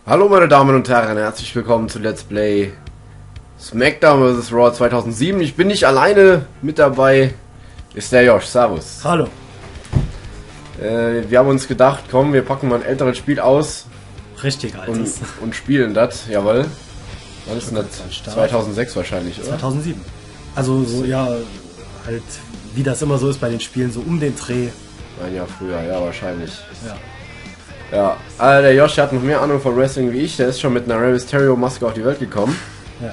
Hallo meine Damen und Herren, herzlich willkommen zu Let's Play SmackDown vs. Raw 2007. Ich bin nicht alleine, mit dabei ist der Josh. Servus. Hallo. Wir haben uns gedacht, komm, wir packen mal ein älteres Spiel aus. Richtig altes. Und spielen das, jawohl. Wann ist denn das? 2006 wahrscheinlich, oder? 2007. Also so, ja, halt, wie das immer so ist bei den Spielen, so um den Dreh. Ein Jahr früher, ja, wahrscheinlich. Ja. Ja, der Josh, der hat noch mehr Ahnung von Wrestling wie ich. Der ist schon mit einer Rey Mysterio-Maske auf die Welt gekommen. Ja.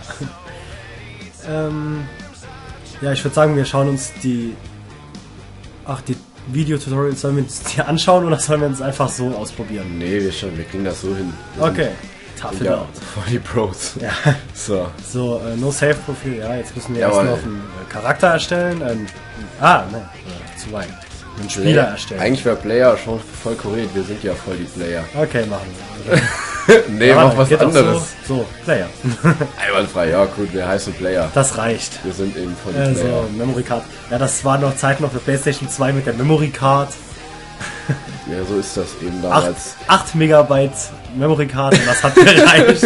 Ja, ich würde sagen, wir schauen uns die Videotutorials, sollen wir uns die anschauen oder sollen wir uns einfach so ausprobieren? Nee, wir kriegen das so hin. Okay. Tough it out. Voll die Pros. Ja. So. So, no Save Profil. Ja, jetzt müssen wir Jawohl. erst noch einen Charakter erstellen. Nein, zu weit. Einen Spieler erstellen. Eigentlich wäre Player schon voll korrekt. Wir sind ja voll die Player. Okay, machen wir. Nee, mach was geht doch anderes. So, Player. Einwandfrei, ja gut, wir heißen Player. Das reicht. Wir sind eben voll die Player. So, Memory Card. Ja, das war noch Zeit noch für PlayStation 2 mit der Memory Card. Ja, so ist das eben damals. 8 Megabyte Memory Card und das hat gereicht.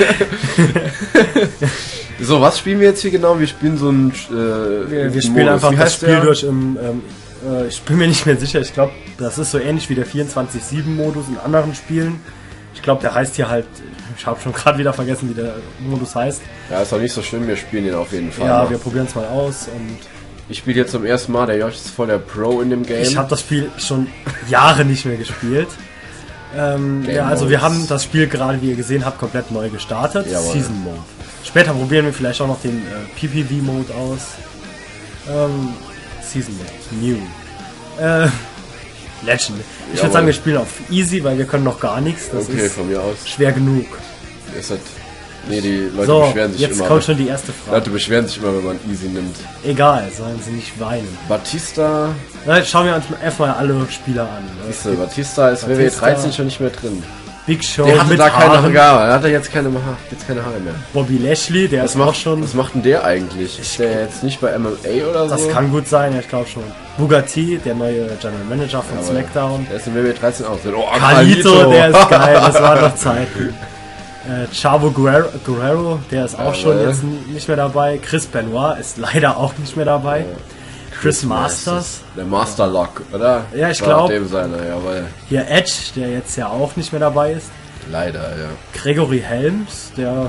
So, was spielen wir jetzt hier genau? Wir spielen so ein wir spielen einfach das Spiel durch im ich bin mir nicht mehr sicher, ich glaube, das ist so ähnlich wie der 24/7-Modus in anderen Spielen. Ich glaube, der heißt hier halt, ich habe schon gerade wieder vergessen, wie der Modus heißt. Ja, ist doch nicht so schlimm, wir spielen ihn auf jeden Fall. Ja, noch. wir probieren es mal aus und... Ich spiele jetzt zum ersten Mal, der Josh ist voll der Pro in dem Game. Ich habe das Spiel schon Jahre nicht mehr gespielt. Ja, also wir haben das Spiel gerade, wie ihr gesehen habt, komplett neu gestartet. Jawohl. Season Mode. Später probieren wir vielleicht auch noch den PPV-Mode aus. Season Mode. New. Legend. Ich würde sagen, wir spielen auf Easy, weil wir können noch gar nichts. Das okay, ist von mir aus. schwer genug. Ist das, nee, die Leute So, beschweren sich jetzt immer. kommt schon die erste Frage. Leute beschweren sich immer, wenn man Easy nimmt. Egal, sollen sie nicht weinen. Batista. Na, jetzt schauen wir uns erstmal alle Spieler an. Siehste, Batista ist WWE 13 schon nicht mehr drin. Big Show Der hatte mit da keine Haaren. Haare. Er hat jetzt keine Haare mehr. Bobby Lashley, der ist auch schon... Was macht denn der eigentlich? Ist der jetzt nicht bei MMA oder so? Das kann gut sein, ja, ich glaube schon. Bugatti, der neue General Manager von Aber SmackDown. Der ist in WWE 13 auch. Oh, Carlito, der ist geil, das war doch Zeiten. Chavo Guerrero, der ist auch schon jetzt nicht mehr dabei. Chris Benoit ist leider auch nicht mehr dabei. Chris Masters. Der Master Lock, oder? Ja, ich glaube. Dem seiner, jawohl. Hier Edge, der jetzt ja auch nicht mehr dabei ist. Leider, ja. Gregory Helms, der...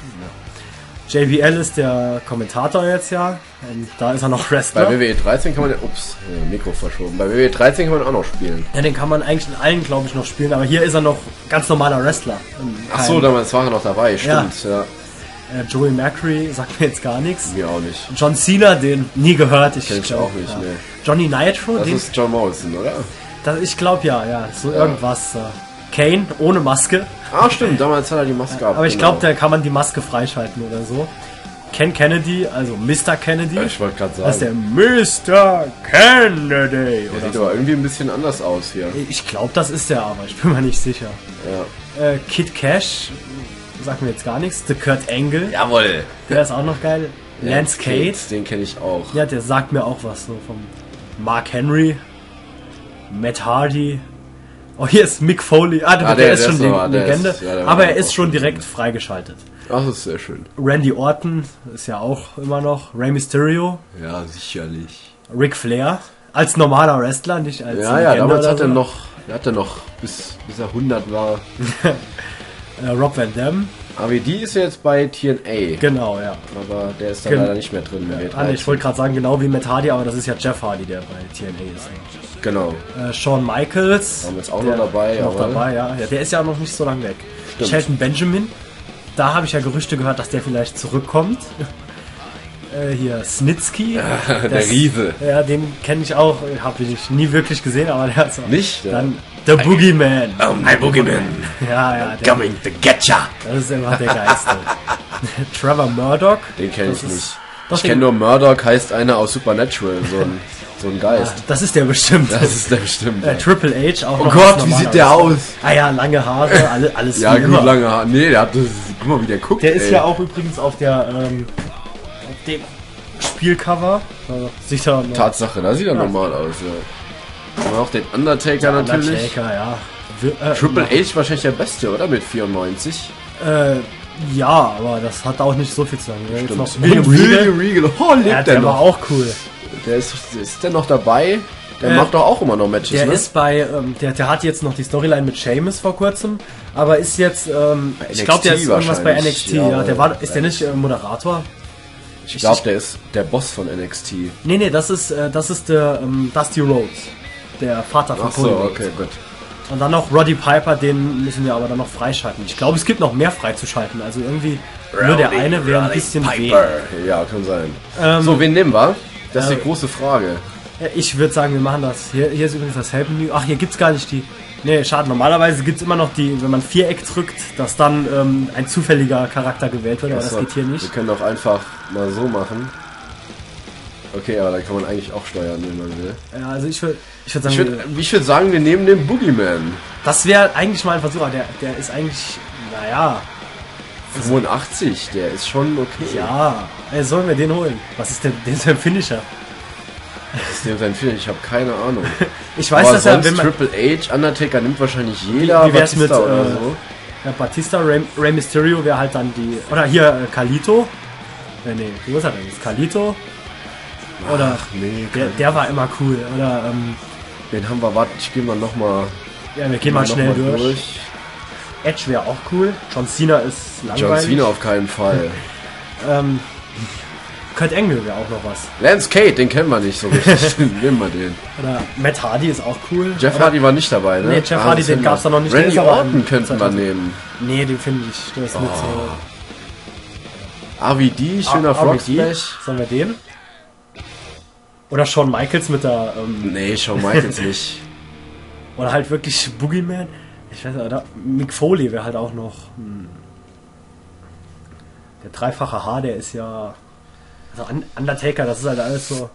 JBL ist der Kommentator jetzt ja. Und da ist er noch Wrestler. Bei WWE 13 kann man... Ups, Mikro verschoben. Bei WWE 13 kann man auch noch spielen. Ja, den kann man eigentlich in allen, glaube ich, noch spielen. Aber hier ist er noch ganz normaler Wrestler. Ach so, damals war er noch dabei, stimmt, ja. Joey Macri sagt mir jetzt gar nichts. Mir auch nicht. John Cena, den nie gehört. Kenn ich auch nicht, ne. Johnny Nitro, Das den, ist John Morrison, oder? ich glaube ja, so irgendwas. Kane ohne Maske. Ah, stimmt, damals hat er die Maske ab. Aber ich glaube, da kann man die Maske freischalten oder so. Ken Kennedy, also Mr. Kennedy. Ja, ich wollte gerade sagen. Das ist der Mr. Kennedy. Der Oder sieht so. aber irgendwie ein bisschen anders aus hier. Ich glaube, das ist der, aber ich bin mir nicht sicher. Ja. Kid Cash, sagt mir jetzt gar nichts. The Kurt Angle, Jawohl. der ist auch noch geil. Lance Cade, Den kenne ich auch. ja, der sagt mir auch was so vom Mark Henry, Matt Hardy. Oh, hier ist Mick Foley. Der ist schon eine Legende, aber er ist schon direkt freigeschaltet. Ach, das ist sehr schön. Randy Orton ist ja auch immer noch. Rey Mysterio, Ja, sicherlich. Ric Flair als normaler Wrestler, nicht als Ja, ja, Legende damals oder hat er so. noch, bis er 100 war. Rob Van Dam, AWD ist jetzt bei TNA. genau, ja. Aber der ist da leider nicht mehr drin. Ich wollte gerade sagen, genau wie Matt Hardy, aber das ist ja Jeff Hardy, der bei TNA ist. Genau. Shawn Michaels. Haben wir jetzt auch noch dabei. Noch jawohl. dabei, ja. Der ist ja noch nicht so lange weg. Stimmt. Shelton Benjamin. Da habe ich ja Gerüchte gehört, dass der vielleicht zurückkommt. Hier Snitsky. Der Riese. Ja, den kenne ich auch. Habe ich nie wirklich gesehen, aber der ist auch. Nicht? Ja. Dann The Boogeyman. Oh, my Boogeyman. Ja, der, Coming to get ya. das ist immer der Geiste. Trevor Murdoch. Den kenne ich Das ist- nicht. Doch, Ich kenne nur Murdoch, heißt einer aus Supernatural. So ein Geist. Das ist der bestimmt. Das ist der bestimmt. Ja. Triple H auch Oh noch Gott, als wie normaler sieht der Wrestler. aus? Ah ja, lange Haare, alles Ja, wie gut, immer. lange Haare. Nee, der hat das. Guck mal, wie der guckt. Der ist ey. ja auch übrigens auf der auf dem Spielcover. Sieht er noch. Tatsache, da sieht er normal aus, ja. Und auch den Undertaker natürlich. Undertaker, ja. Triple H wahrscheinlich der Beste, oder? Mit 94. Ja, aber das hat auch nicht so viel zu sagen. Stimmt. Noch William Regal. Oh, lebt der war auch cool. Ist der noch dabei? Der macht doch auch immer noch Matches, der ne? ist bei, der hat jetzt noch die Storyline mit Sheamus vor kurzem, aber ist jetzt, ich glaube, der ist irgendwas bei NXT, ja. Ist der nicht Moderator? Ich glaube, der ist der Boss von NXT. Nee, das ist der Dusty Rhodes, der Vater von Cody. Ach so, okay, gut. Und dann noch Roddy Piper, den müssen wir aber dann noch freischalten. Ich glaube, es gibt noch mehr freizuschalten, also irgendwie nur der eine wäre ein bisschen weh. Ja, kann sein. So, wen nehmen wir? Das ist die große Frage. Ich würde sagen, wir machen das. Hier ist übrigens das Help-Menü. Ach, hier gibt's gar nicht die... Nee, schade. Normalerweise gibt's immer noch die, wenn man Viereck drückt, dass dann ein zufälliger Charakter gewählt wird, aber das geht hier nicht. Wir können doch einfach mal so machen. Okay, aber da kann man eigentlich auch steuern, wenn man will. Ja, also ich würde sagen... Ich würde sagen, wir nehmen den Boogeyman. Das wäre eigentlich mal ein Versuch, aber der ist eigentlich... Naja... 85, der ist schon okay. Ja, sollen wir den holen? Was ist denn der Finisher? Was ist denn sein Finisher? Ich habe keine Ahnung. Ich weiß, dass er... Triple H, Undertaker nimmt wahrscheinlich jeder. Wie wär's mit oder so? Ja, Batista, Rey Mysterio wäre halt dann die... Oder hier, Carlito. Nee, wie ist er denn? Ist Carlito? Oder... Ach, nee, der war immer cool. Oder... Den haben wir... Warte, ich gehe mal nochmal... Ja, wir gehen mal schnell durch. Edge wäre auch cool. John Cena ist langweilig. John Cena auf keinen Fall. Kurt Angle wäre auch noch was. Lance Cade, den kennen wir nicht so richtig. Nehmen wir den. Oder Matt Hardy ist auch cool. Jeff Hardy war nicht dabei, ne? Nee, Jeff Hardy, den gab's da noch nicht. Randy Orton könnten wir nehmen. Nee, den finde ich. Der ist mit RVD, schöner Frog Splash. Sollen wir den? Oder Shawn Michaels mit der... Nee, Shawn Michaels nicht. Oder halt wirklich Boogeyman. Ich weiß nicht, oder Mick Foley wäre halt auch noch... Der dreifache Haar, der ist ja... Also Undertaker, das ist halt alles so...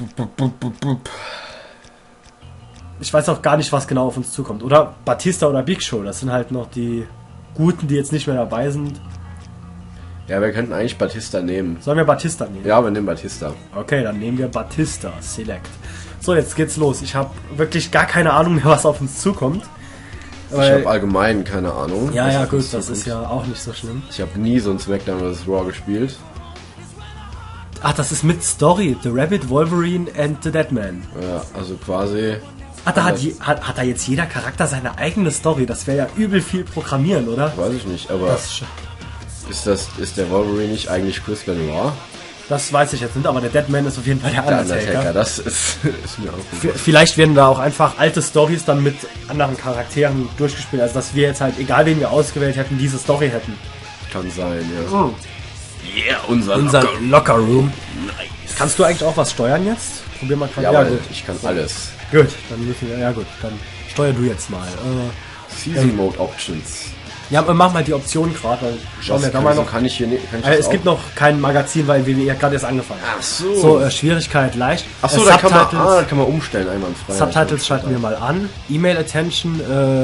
Ich weiß auch gar nicht, was genau auf uns zukommt. Oder Batista oder Big Show, das sind halt noch die Guten, die jetzt nicht mehr dabei sind. Ja, wir könnten eigentlich Batista nehmen. Sollen wir Batista nehmen? Ja, wir nehmen Batista. Okay, dann nehmen wir Batista. Select. So, jetzt geht's los. Ich habe wirklich gar keine Ahnung mehr, was auf uns zukommt. Ich habe allgemein keine Ahnung. Ja, gut, das ist ja auch nicht so schlimm. Ich habe nie so ein SmackDown vs. Raw gespielt. Ach, das ist mit Story. The Rabbit, Wolverine and the Deadman. Ja, also quasi... Da hat da jetzt jeder Charakter seine eigene Story. Das wäre ja übel viel programmieren, oder? Weiß ich nicht, aber... Ist der Wolverine nicht eigentlich Chris Benoit? Das weiß ich jetzt nicht, aber der Deadman ist auf jeden Fall der Undertaker. Das ist mir auch gut. Vielleicht werden da auch einfach alte Storys dann mit anderen Charakteren durchgespielt. Also dass wir jetzt halt, egal wen wir ausgewählt hätten, diese Story hätten. Kann sein, ja. Oh. Yeah, unser Locker Room. Nice. Kannst du eigentlich auch was steuern jetzt? Probier mal gerade. Ja, gut. Ich kann alles. Gut, dann müssen wir, dann steuer du jetzt mal. Season Mode Options. Ja, mach mal die Option gerade. Schauen wir da mal noch. Kann ich hier nicht. Es gibt noch kein Magazin, weil WWE hat gerade erst angefangen. Ach so. So, Schwierigkeit leicht. Ach so, da kann man umstellen einwandfrei. Subtitles schalten wir mal an. E-Mail Attention,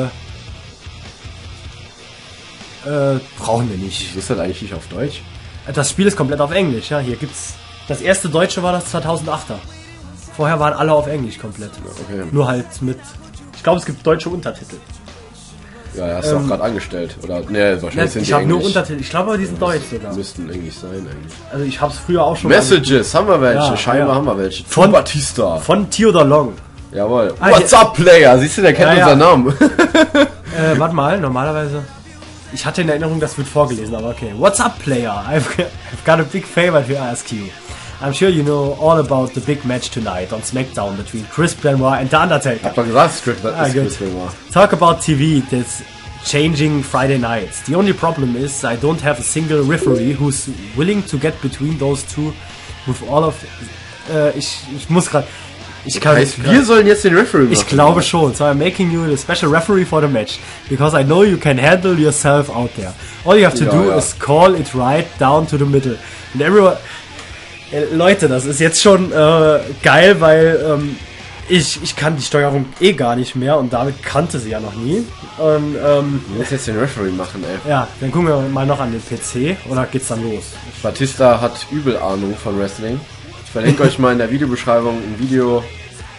brauchen wir nicht. Ist das eigentlich nicht auf Deutsch? Das Spiel ist komplett auf Englisch, ja. Hier gibt's. Das erste Deutsche war das 2008er. Vorher waren alle auf Englisch komplett. Okay. Nur halt mit. Ich glaube, es gibt deutsche Untertitel. Ja, hast du auch gerade angestellt. Oder ne, wahrscheinlich sind die Ich habe nur Untertitel. Ich glaube, aber die sind deutsch sogar. Müssten Englisch sein eigentlich. Also ich habe es früher auch schon. Messages, haben wir welche? Ja, Scheinbar haben wir welche. Von Batista. Von Theodore Long. Jawohl. What's up, Player? Siehst du, der kennt unseren Namen. Warte mal, normalerweise. Ich hatte in Erinnerung, das wird vorgelesen, aber okay. What's up, Player? I've got a big favor to ask you. I'm sure you know all about the big match tonight on SmackDown between Chris Benoit and The Undertaker. Hab doch gesagt, Chris Benoit. Talk about TV that's changing Friday nights. The only problem is I don't have a single referee who's willing to get between those two with all of... Ich muss gerade... Wir sollen jetzt den Referee machen. Ich glaube schon. So I'm making you the special referee for the match. Because I know you can handle yourself out there. All you have to do is call it right down to the middle. And everyone... Leute, das ist jetzt schon geil, weil ich kann die Steuerung eh gar nicht mehr und David kannte sie ja noch nie. Und, du musst jetzt den Referee machen, ey. Ja, dann gucken wir mal noch an den PC oder geht's dann los? Batista hat übel Ahnung von Wrestling. Ich verlinke euch mal in der Videobeschreibung ein Video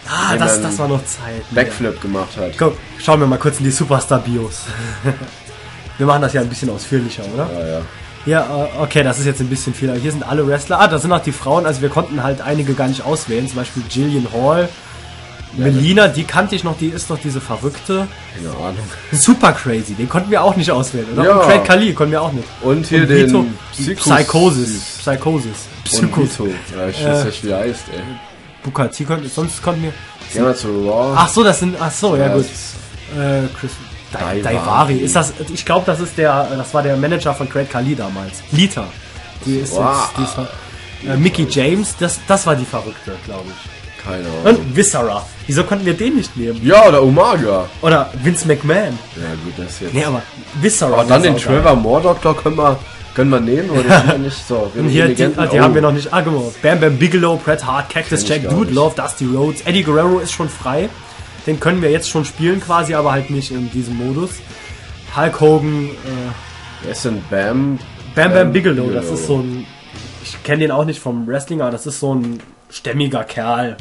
Ah, das war noch Zeit. Backflip gemacht hat. Komm, schauen wir mal kurz in die Superstar-Bios. Wir machen das ja ein bisschen ausführlicher, oder? Ja. Ja, okay, das ist jetzt ein bisschen viel. Aber hier sind alle Wrestler. Ah, da sind auch die Frauen. Also wir konnten halt einige gar nicht auswählen. Zum Beispiel Jillian Hall. Melina, die kannte ich noch. Die ist doch diese Verrückte. Keine Ahnung. Super Crazy. Den konnten wir auch nicht auswählen, oder? Ja. Und Craig Khali konnten wir auch nicht. Und hier den Psychosis. Und Vito. Ja, ich weiß nicht, wie er heißt, ey. Bukati konnten, sonst konnten wir... Gehen wir zu Raw. Ach so, ja gut. Chris... Daivari. Ist das? Ich glaube, das war der Manager von Craig Khali damals. Lita. Die ist jetzt, Mickey James. Das war die Verrückte, glaube ich. Keine Ahnung. Und Viscera. Wieso konnten wir den nicht nehmen? Ja, oder Umaga. Oder Vince McMahon. Ja gut, das jetzt. Nee, aber Viscera. Aber dann den Trevor Moore-Doktor können wir nehmen oder ja. Nicht so. Und hier die haben wir noch nicht. Ah, guck mal. Bam Bam Bigelow, Bret Hart, Cactus Jack, Dude Love, Dusty Rhodes. Eddie Guerrero ist schon frei. Den können wir jetzt schon spielen quasi, aber halt nicht in diesem Modus. Hulk Hogan. Wer ist denn Bam Bigelow? Das ist so ein... Ich kenne den auch nicht vom Wrestling, aber das ist so ein stämmiger Kerl.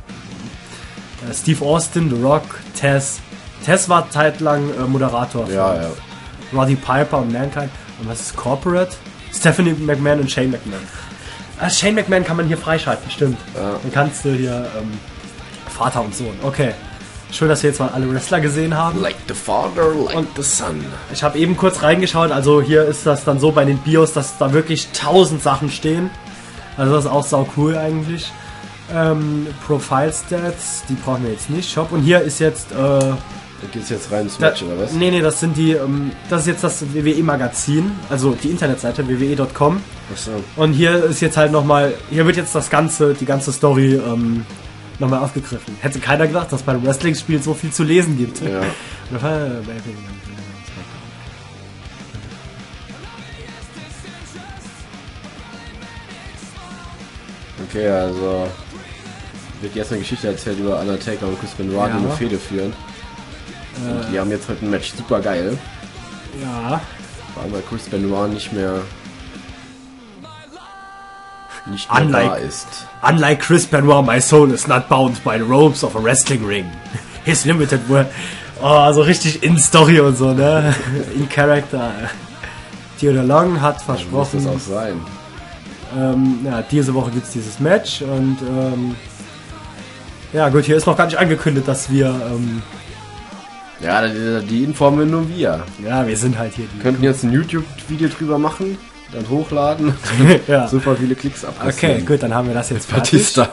Steve Austin, The Rock, Tess. Tess war zeitlang Moderator. Ja. Roddy Piper und Mankind. Und was ist Corporate? Stephanie McMahon und Shane McMahon. Shane McMahon kann man hier freischalten, stimmt. Ja. Dann kannst du hier Vater und Sohn. Okay. Schön, dass wir jetzt mal alle Wrestler gesehen haben. Like the father, like the son. Ich habe eben kurz reingeschaut, also hier ist das dann so bei den Bios, dass da wirklich 1000 Sachen stehen. Also das ist auch sau cool eigentlich. Profile Stats, die brauchen wir jetzt nicht. Shop. Und hier ist jetzt... Da geht's jetzt rein ins Match, oder was? Nee, das sind die... das ist jetzt das WWE-Magazin, also die Internetseite wwe.com. Achso. Und hier ist jetzt halt nochmal... Hier wird jetzt die ganze Story... nochmal aufgegriffen. Hätte keiner gedacht, dass bei einem Wrestling-Spiel so viel zu lesen gibt. Ja. Okay, also wird jetzt eine Geschichte erzählt über Undertaker und Chris Benoit, die eine Fehde führen. Und die haben jetzt heute ein Match, super geil. Ja. Weil Chris Benoit nicht mehr da ist. Unlike Chris Benoit, my soul is not bound by the ropes of a wrestling ring. His limited word. Oh, so richtig in Story und so, ne? In Character. Theodore Long hat versprochen. Muss das auch sein. Diese Woche gibt es dieses Match und ja gut, hier ist noch gar nicht angekündigt, dass wir ja, die informieren nur wir. Ja, wir sind halt hier. Könnten jetzt ein YouTube-Video drüber machen, dann hochladen. Ja. Super viele Klicks abkassieren. Okay, gut, dann haben wir das jetzt Batista.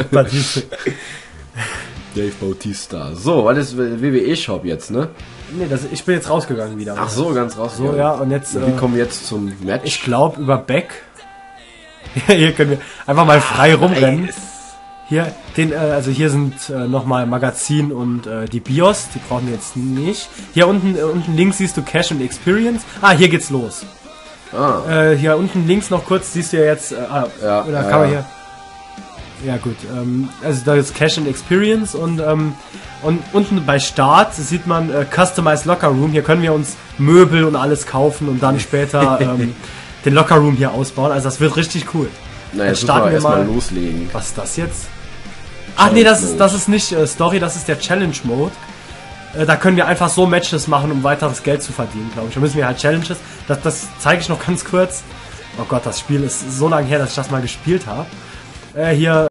Dave Bautista. So, was ist WWE-Shop jetzt, ne? Nee, ich bin jetzt rausgegangen wieder. Ach so, ganz rausgegangen. So, ja, und jetzt... Wie kommen wir jetzt zum Match? Ich glaube, über Beck. Hier können wir einfach mal frei rumrennen. Hier, hier sind nochmal Magazin und die BIOS, die brauchen wir jetzt nicht. Hier unten links siehst du Cash und Experience. Hier geht's los. Hier unten links noch kurz siehst du ja jetzt, kann man hier... Ja gut, also da ist Cash and Experience und unten bei Start sieht man Customized Locker Room. Hier können wir uns Möbel und alles kaufen und dann später den Locker Room hier ausbauen. Also das wird richtig cool. Na, jetzt starten wir mal loslegen. Was ist das jetzt? Ach nee, das ist nicht Story, das ist der Challenge Mode. Da können wir einfach so Matches machen, um weiteres Geld zu verdienen, glaube ich. Da müssen wir halt Challenges. Das zeige ich noch ganz kurz. Oh Gott, das Spiel ist so lange her, dass ich das mal gespielt habe. Hier